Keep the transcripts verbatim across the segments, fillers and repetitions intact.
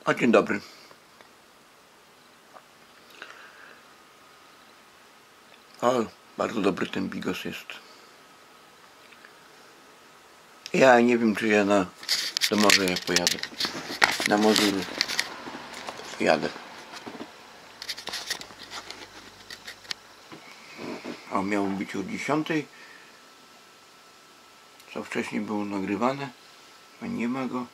O, dzień dobry. O, bardzo dobry ten bigos jest. Ja nie wiem, czy ja na do morza jak pojadę. Na Mazury jadę. O, miało być o dziesiątej. Co wcześniej było nagrywane. A nie ma go.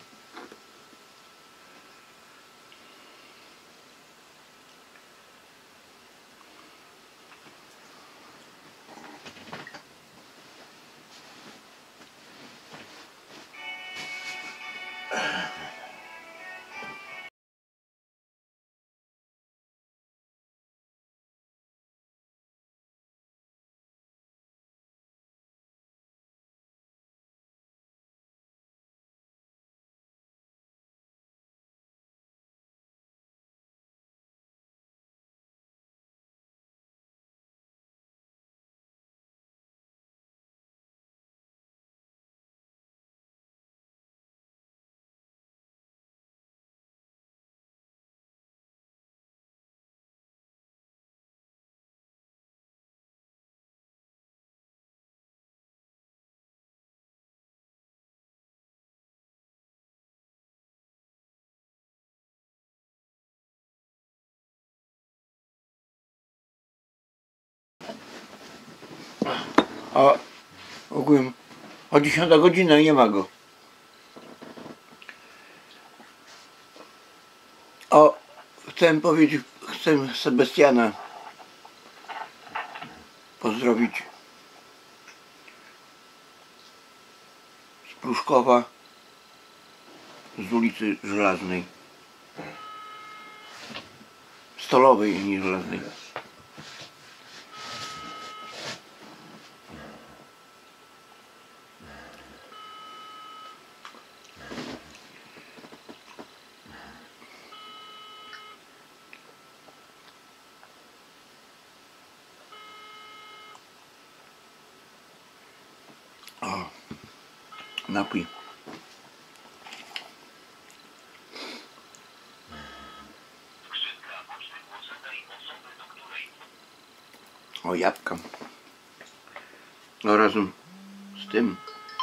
O, ogółem o dziesiąta godzina nie ma go. O, chcę powiedzieć, chcę Sebastiana pozdrowić z Pruszkowa, z ulicy Żelaznej, Stolowej, nie Żelaznej. O, napój. O, jabłka. No razem z tym.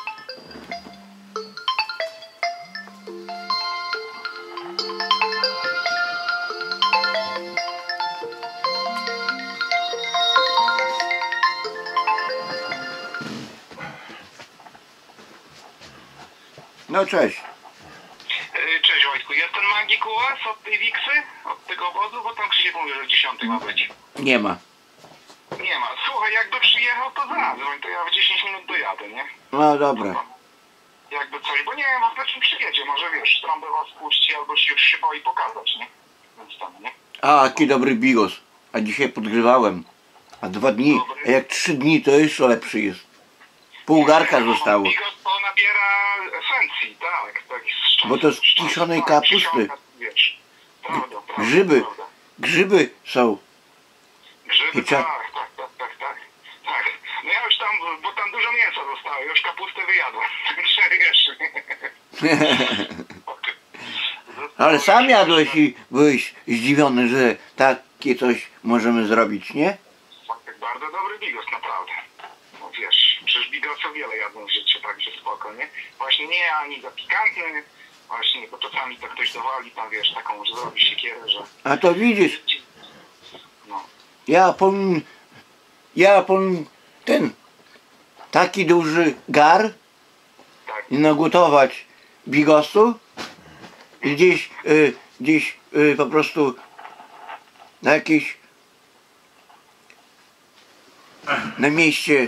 No cześć. Cześć Wojtku, jest ten magik u was od tej Wiksy? Od tego obozu? Bo tam Krzysiek mówi, że o dziesiątej ma być. Nie ma. Nie ma. Słuchaj, jakby przyjechał, to zadzwoń, to ja w dziesięć minut dojadę, nie? No dobra. No, jakby coś, bo nie wiem, o czym przyjedzie. Może wiesz, trąbę was puści, albo się już się boi pokazać, nie? Więc tam, nie? A, jaki dobry bigos. A dzisiaj podgrzewałem. A dwa dni. A jak trzy dni, to jeszcze lepszy jest. Pół garka zostało. Bigos to nabiera esencji, tak. tak z Bo to z kiszonej tak, kapusty. kiszonka, wiesz. Prawda, prawda, Grzyby. prawda. Grzyby są. Grzyby, I co? tak, tak, tak, tak, tak. Tak. No ja już tam, bo tam dużo mięsa zostało, już kapustę wyjadłem. Także wiesz. Ale sam jadłeś i byłeś zdziwiony, że takie coś możemy zrobić, nie? Tak, bardzo dobry bigos, naprawdę. No wiesz, przecież bigosów wiele jadłem w życiu, także spoko, nie? Właśnie nie ani za pikantny, właśnie, bo czasami to ktoś dowali tam, wiesz, taką, że zrobi siekierę, że... A to widzisz, No. ja powiem, ja powiem ten, taki duży gar Tak. i nagotować bigosu i gdzieś, y, gdzieś y, po prostu na jakieś na mieście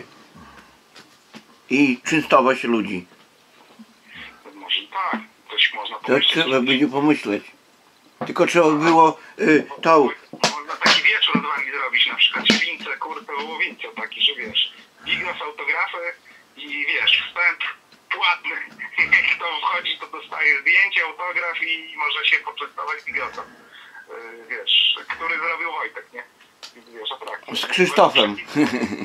i częstować ludzi. Może tak, coś można To pomyśleć. trzeba będzie pomyśleć. Tylko trzeba było y, tą. Można taki wieczór z wami zrobić, na przykład śwince, kurtę, wołowince, taki, że wiesz, bigos, autografy i wiesz, wstęp płatny. Kto wchodzi, to dostaje zdjęcie, autograf i może się poczęstować bigosem. Yy, wiesz, który zrobił Wojtek, nie? Wiesz, atrakcję. Z Krzysztofem.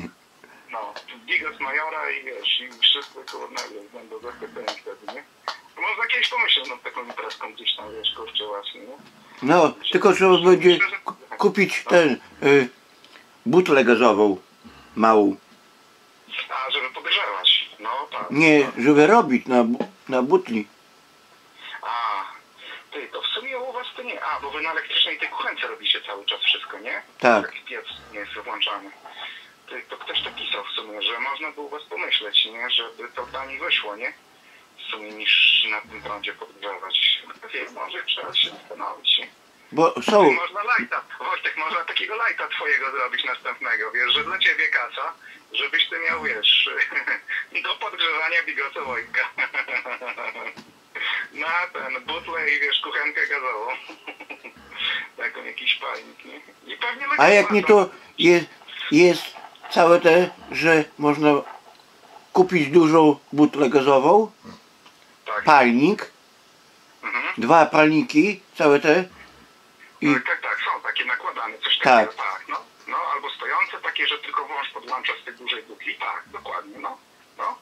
No, bigos Majora i wiesz, i wszyscy kurna, wiesz, będą zachwyceni wtedy, nie? To można kiedyś pomyśleć nad taką imprezką gdzieś tam, wiesz, kurczę właśnie, nie? No, tylko trzeba będzie ku- kupić ten y, butlę gazową małą. A, żeby podgrzewać, no tak. Nie, tak. żeby robić na, bu- na butli. A, ty, to w sumie u was to nie, a, bo wy na elektrycznej tej kuchence robicie cały czas wszystko, nie? Tak. Taki piec nie jest włączany. Ty, to ktoś to pisał w sumie, że można było was pomyśleć, nie? Żeby to taniej wyszło, nie? W sumie niż na tym prądzie podgrzewać. Wie, może trzeba się zastanowić, nie? Bo Ty, są, można lajta, Wojtek, można takiego lajta twojego zrobić następnego, wiesz, że dla ciebie kasa, żebyś ty miał, wiesz, do podgrzewania bigoce Wojtka. Na ten butlę i wiesz, kuchenkę gazową. Taką jakiś palnik, nie? I pewnie ludzie a jak nie to jest, jest całe te, że można kupić dużą butlę gazową, tak. palnik, Mhm. dwa palniki, całe te i Tak, tak, tak, są takie nakładane, coś Tak. takiego, tak, no. No, albo stojące takie, że tylko wąż podłącza z tej dużej butli, tak, dokładnie, no. No.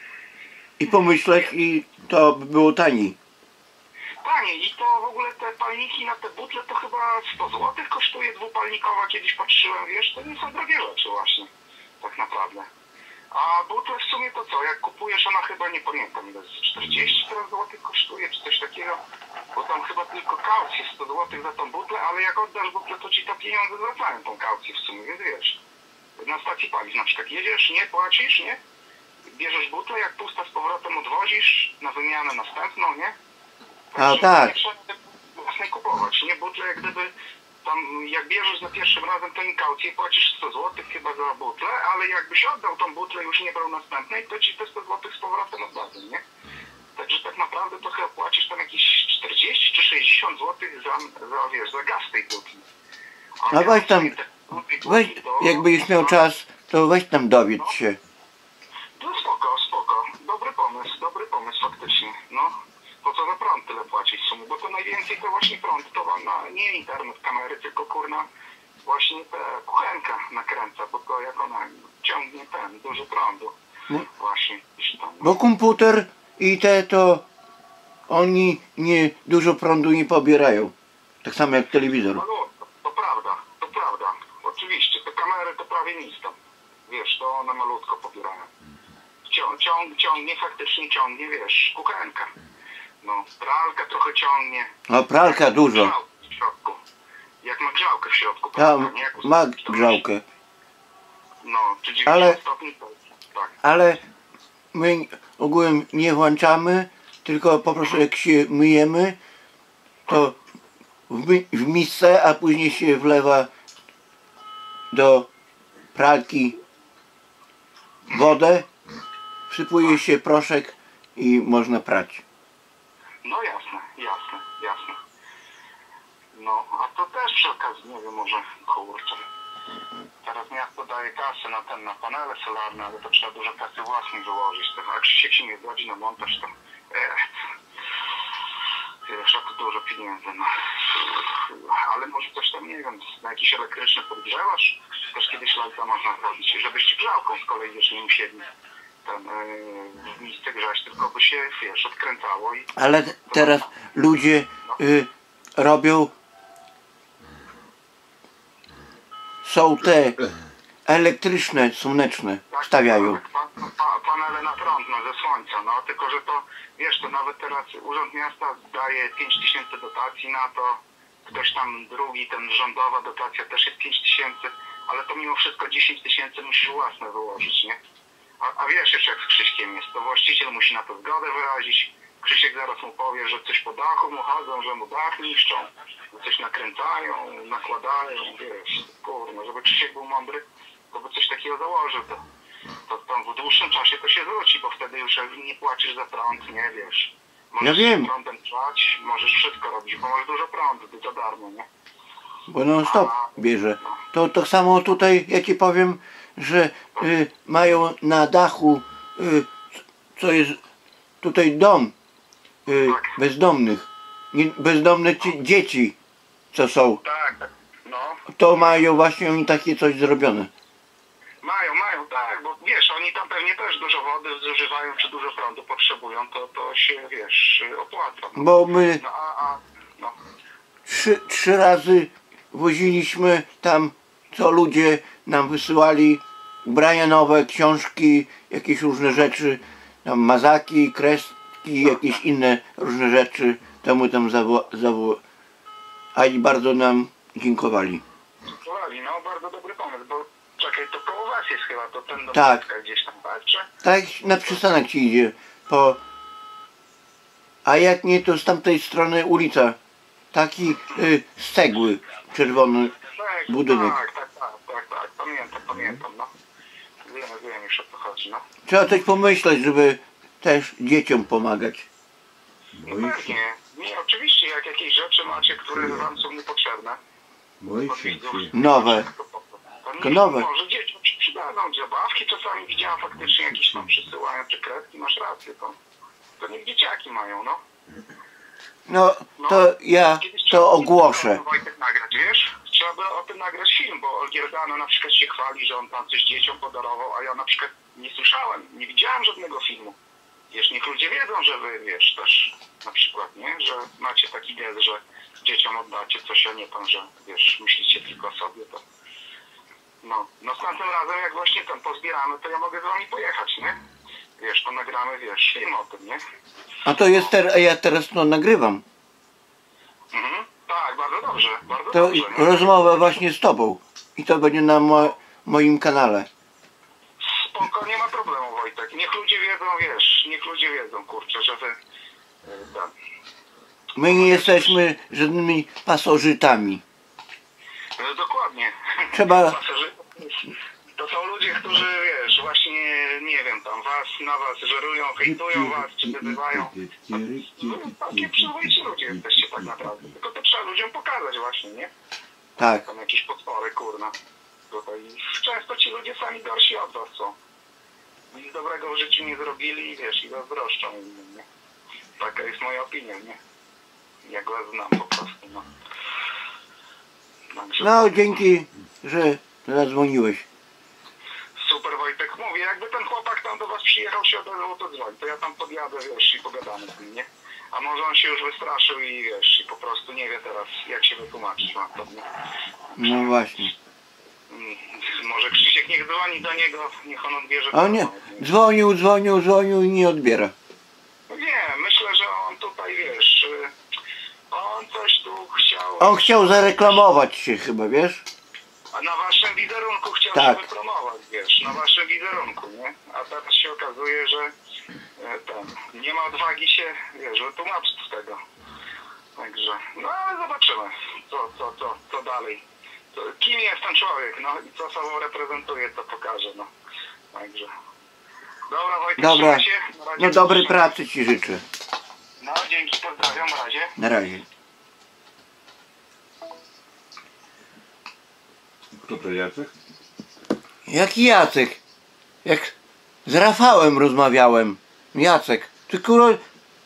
i pomyśleć i to by było taniej. Panie, i to w ogóle te palniki na te butle to chyba sto złotych kosztuje dwupalnikowa, kiedyś patrzyłem, wiesz, to nie są drogie rzeczy właśnie, tak naprawdę. A butle w sumie to co, jak kupujesz, ona chyba, nie pamiętam, ile jest, czterdzieści złotych kosztuje, czy coś takiego, bo tam chyba tylko kaucję sto złotych za tą butlę, ale jak oddasz butlę, to ci te pieniądze zwracają tą kaucję w sumie, więc wiesz, na stacji paliw na przykład jedziesz, nie płacisz, nie? Bierzesz butlę, jak pusta z powrotem odwozisz na wymianę następną, nie? A Także tak. Nie trzeba własnej kupować, nie? Butle jak gdyby tam, jak bierzesz za pierwszym razem tę kaucję, płacisz sto złotych chyba za butlę, ale jakbyś oddał tą butlę, już nie brał następnej, to ci te sto złotych z powrotem oddadzą, nie? Także tak naprawdę to chyba płacisz tam jakieś czterdzieści czy sześćdziesiąt złotych za, za, wiesz, za gaz tej butli. A weź tam, te butli weź, to- jak będziesz miał no, czas, to weź tam dowiedz się. No spoko, spoko. Dobry pomysł, dobry pomysł faktycznie. No, po co za prąd tyle płacić w sumie? Bo to najwięcej to właśnie prąd, to wam na, nie internet, kamery, tylko kurna właśnie ta kuchenka nakręca, bo to jak ona ciągnie ten, dużo prądu. No. Właśnie, gdzieś tam. Bo komputer i te to oni nie dużo prądu nie pobierają. Tak samo jak telewizor. No, to, to prawda, to prawda. Oczywiście, te kamery to prawie nic tam. Wiesz, to one malutko pobierają. Cią, ciąg, ciągnie, faktycznie ciągnie, wiesz, kuchenka. No, pralka trochę ciągnie. A pralka dużo. Grzałkę w środku. Jak ma grzałkę w środku, Tam prawda? Nie? Jak ma ustawisz, to grzałkę. No, czy dziewięćdziesiąt Ale- stopni, to tak. Ale my ogółem nie włączamy, tylko po prostu jak się myjemy, to w, my, w misce, a później się wlewa do pralki wodę, wsypuje się proszek i można prać. No jasne, jasne, jasne. No, a to też przy okazji, nie wiem, może, kurczę. Teraz miasto daje kasę na ten, na panele solarne, ale to trzeba dużo kasy własnej wyłożyć. A Krzysiek się nie zgodzi na montaż, to eh, wiesz, a to dużo pieniędzy, no. Ale może coś tam, nie wiem, na jakieś elektryczne podgrzewasz? Też kiedyś lajka można zrobić, żebyście grzałką z kolei, wiesz, nie musieli ten, yy, w misce grzać, tylko by się, wiesz, odkręcało i... Ale teraz ludzie y, robią, są te elektryczne, słoneczne, Tak, stawiają. tak, pa, pa, panele na prąd, no, ze słońca, no, tylko że to, wiesz, to nawet teraz Urząd Miasta daje pięć tysięcy dotacji na to, ktoś tam drugi, ten rządowa dotacja też jest pięć tysięcy, ale to mimo wszystko dziesięć tysięcy musisz własne wyłożyć, nie? A, a wiesz jeszcze jak z Krzyśkiem jest, to właściciel musi na to zgodę wyrazić, Krzysiek zaraz mu powie, że coś po dachu mu chodzą, że mu dach niszczą, że coś nakręcają, nakładają, wiesz, kurno, żeby Krzysiek był mądry, to by coś takiego założył, to, to, to w dłuższym czasie to się zwróci, bo wtedy już nie płacisz za prąd, nie wiesz. Możesz Ja wiem. prądem trwać, możesz wszystko robić, bo masz dużo prądu, ty za darmo, nie? Bo non stop bierze. To tak samo tutaj, ja ci powiem, że y, mają na dachu, y, co jest tutaj dom y, bezdomnych. Nie, bezdomne ci, dzieci, co są. Tak, no. To mają właśnie oni takie coś zrobione. Mają, mają, tak, bo wiesz, oni tam pewnie też dużo wody zużywają, czy dużo prądu potrzebują, to, to się, wiesz, opłaca. No. Bo my No, a, a, no. trzy, trzy razy woziliśmy tam, co ludzie nam wysyłali, ubrania nowe, książki, jakieś różne rzeczy, tam mazaki, kreski, jakieś inne różne rzeczy, temu tam zawo... zawo... a i bardzo nam dziękowali. Dziękowali, no bardzo dobry pomysł, bo czekaj, to koło was jest chyba, to ten do Tak. Piotrka gdzieś tam patrzę. Tak na przystanek ci idzie, po... a jak nie, to z tamtej strony ulica, taki y, z cegły, czerwony Tak, budynek. tak, tak, tak, tak, tak, pamiętam, pamiętam, no. Wiem, wiem już o co chodzi, no. Trzeba coś pomyśleć, żeby też dzieciom pomagać. No pewnie, nie, oczywiście, jak jakieś rzeczy macie, które wam są niepotrzebne, od widzów, Nowe. to, to, to Tylko nie, nowe. może dzieciom się przydadzą, zabawki czasami widziałem faktycznie jakieś tam przysyłają, czy kredki, masz rację, to, to niech dzieciaki mają, no. No, to ja Kiedyś trzeba to było ogłoszę. Wojtek nagrać, wiesz? Trzeba by o tym nagrać film, bo Olgierdano na przykład się chwali, że on tam coś dzieciom podarował, a ja na przykład nie słyszałem, nie widziałem żadnego filmu. Wiesz, niech ludzie wiedzą, że wy, wiesz, też na przykład, nie? Że macie taki gest, że dzieciom oddacie coś, a nie pan, że, wiesz, myślicie tylko o sobie, to... No, następnym razem, jak właśnie tam pozbieramy, to ja mogę z wami pojechać, nie? Wiesz, to nagramy, wiesz, film o tym, nie? A to jest teraz, ja teraz to nagrywam. Mhm. Tak, bardzo dobrze, bardzo To dobrze. Nie? rozmowę właśnie z tobą. I to będzie na mo moim kanale. Spoko, nie ma problemu, Wojtek. Niech ludzie wiedzą, wiesz, niech ludzie wiedzą, kurczę, że wy... y, Tam. My nie jesteśmy żadnymi pasożytami. No, dokładnie. Trzeba- Pasażerowie To są ludzie, którzy, wiesz, właśnie, nie wiem, tam was, na was żerują, hejtują was, czy wyzywają. No, takie przyzwoici ludzie jesteście tak naprawdę. Tylko to trzeba ludziom pokazać właśnie, nie? Tak. Tam jakieś potwory, kurna. Tutaj. Często ci ludzie sami gorsi od was są. Nic dobrego w życiu nie zrobili i wiesz, i zazdroszczą innym, nie? Taka jest moja opinia, nie? Jak was znam po prostu, no. Także... No, dzięki, że zadzwoniłeś. Super, Wojtek, mówię, jakby ten chłopak tam do was przyjechał, się odezwał, to dzwoń, to ja tam podjadę, wiesz, i pogadamy z nim, nie? A może on się już wystraszył i wiesz, i po prostu nie wie teraz, jak się wytłumaczyć na to, nie? No właśnie. Mm, Może Krzysiek niech dzwoni do niego, niech on odbierze. A nie, dzwonił, dzwonił, dzwonił i nie odbiera. Nie, myślę, że on tutaj, wiesz, y, on coś tu chciał... On chciał zareklamować się chyba, wiesz? A na waszym wizerunku chciał Tak. się wypromować, wiesz, na waszym wizerunku, nie? A teraz się okazuje, że e, ten, nie ma odwagi się, wiesz, wytłumaczyć z tego. Także, no ale zobaczymy, co, co, co, co dalej. Co, kim jest ten człowiek, no i co sobą reprezentuje, to pokaże, no. Także. Dobra, Wojtek, Dobra. trzymaj się. Na razie. No dobrej pracy ci życzę. No, dzięki, pozdrawiam, na razie. Na razie. Kto to Jacek? Jaki Jacek? Jak z Rafałem rozmawiałem. Jacek. Ty kurwa...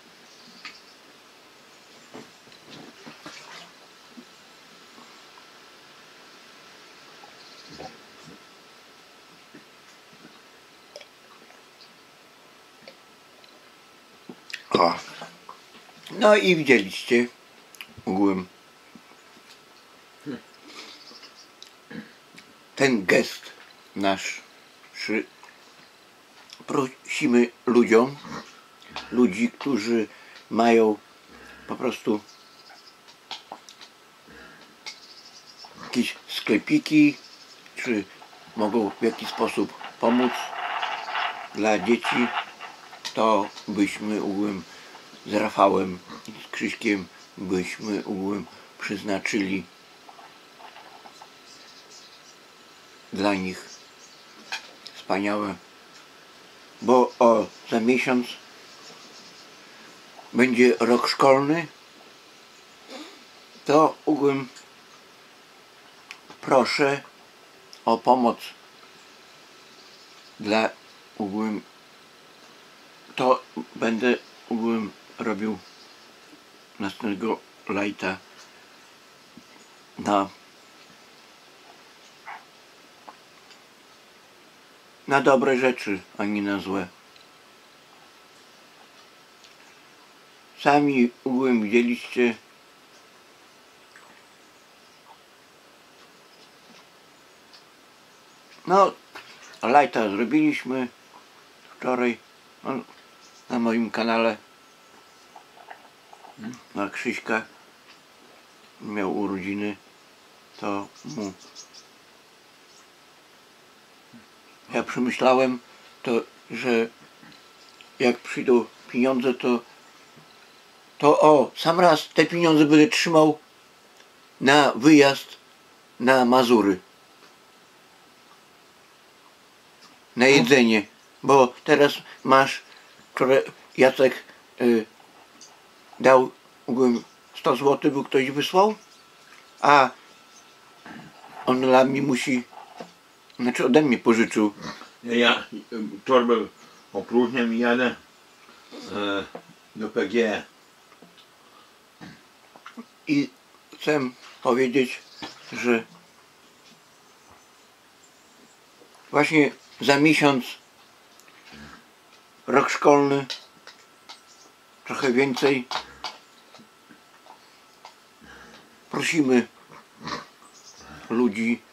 O. No i widzieliście ogółem ten gest nasz. Przy... Prosimy ludziom, ludzi, którzy mają po prostu jakieś sklepiki, czy mogą w jakiś sposób pomóc dla dzieci, to byśmy ogółem z Rafałem i z Krzyśkiem byśmy ogółem przeznaczyli dla nich wspaniałe, bo o za miesiąc będzie rok szkolny, to ogółem proszę o pomoc dla ogółem, to będę ogółem robił następnego lajta na na dobre rzeczy, a nie na złe. sami ogółem widzieliście. No, lighta zrobiliśmy wczoraj no, na moim kanale. Na Krzyśka miał urodziny, to mu ja przemyślałem to, że jak przyjdą pieniądze, to to o, sam raz te pieniądze będę trzymał na wyjazd na Mazury. Na jedzenie, bo teraz masz, wczoraj Jacek y, dał ogółem sto złotych, bo ktoś wysłał, a on dla mnie musi, znaczy ode mnie pożyczył. Ja torbę opróżniam i jadę e, do P G. I chcę powiedzieć, że właśnie za miesiąc rok szkolny, trochę więcej, prosimy ludzi,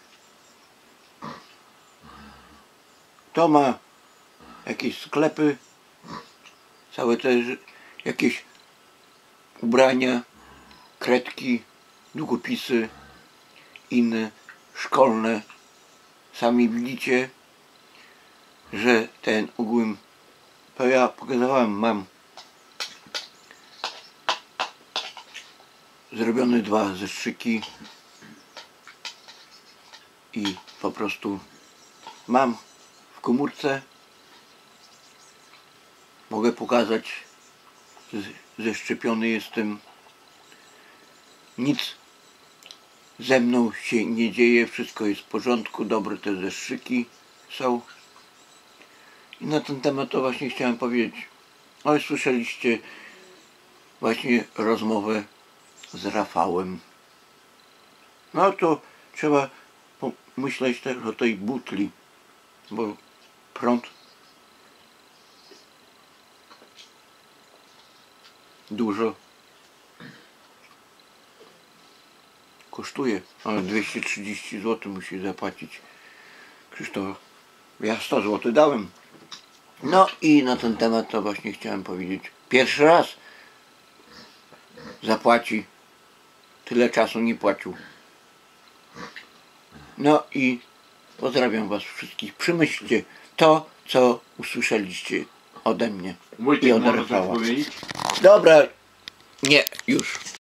kto ma jakieś sklepy, całe te jakieś ubrania, kredki, długopisy, inne szkolne. Sami widzicie, że ten ogółem, to ja pokazywałem, mam zrobione dwa zeszyki i po prostu mam w komórce, mogę pokazać, zeszczepiony jestem, nic ze mną się nie dzieje, wszystko jest w porządku, dobre te zeszyki są. I na ten temat to właśnie chciałem powiedzieć. No i słyszeliście właśnie rozmowę z Rafałem. No to trzeba pomyśleć też o tej butli, bo prąd dużo kosztuje, ale dwieście trzydzieści złotych musi zapłacić Krzysztof. Ja sto złotych dałem. No i na ten temat to właśnie chciałem powiedzieć. Pierwszy raz zapłaci, tyle czasu nie płacił. No i pozdrawiam was wszystkich. Przemyślcie to, co usłyszeliście ode mnie Wojtek, i od może coś Rafała. powiedzieć? Dobra, nie, już.